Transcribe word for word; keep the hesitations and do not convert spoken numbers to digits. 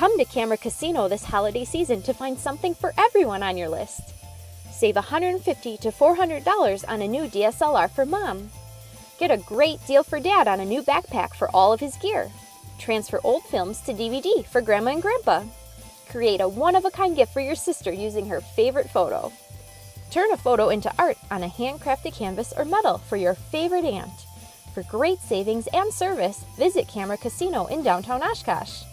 Come to Camera Casino this holiday season to find something for everyone on your list. Save one hundred fifty to four hundred dollars on a new D S L R for mom. Get a great deal for dad on a new backpack for all of his gear. Transfer old films to D V D for grandma and grandpa. Create a one-of-a-kind gift for your sister using her favorite photo. Turn a photo into art on a handcrafted canvas or metal for your favorite aunt. For great savings and service, visit Camera Casino in downtown Oshkosh.